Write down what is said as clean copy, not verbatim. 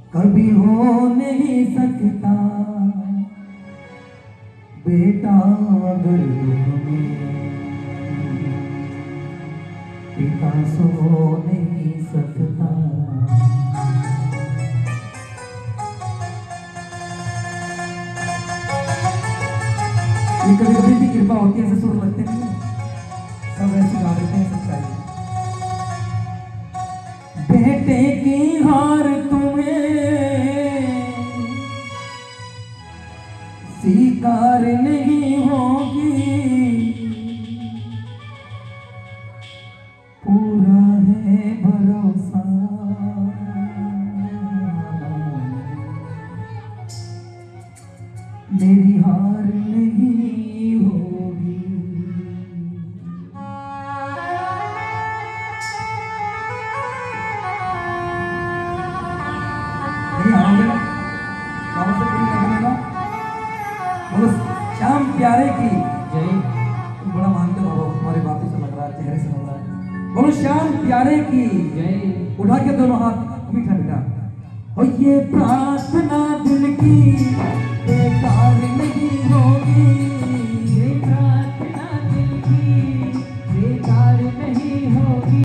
कभी हो नहीं सकता बेटा अगर दुख में, पिता सो नहीं सकता। ये कभी कभी भी कृपा होती है, ऐसे सुर लगते नहीं, सब ऐसे गा देते हैं सच्चाई। बेटे की हार तुम्हें स्वीकार नहीं होगी, पूरा है भरोसा मेरी हार नहीं होगी। नहीं आओगे ना बाबा से पूरी लगने ना। बोलो श्याम प्यारे की जय। तुम बड़ा मानते हो बाबा, तुम्हारी बातों से लग रहा है, चेहरे से लग रहा है। बोलो श्याम प्यारे की जय। उठा के दोनों हाथ मीठा मीठा। और ये प्रार्थना दिल की बेकार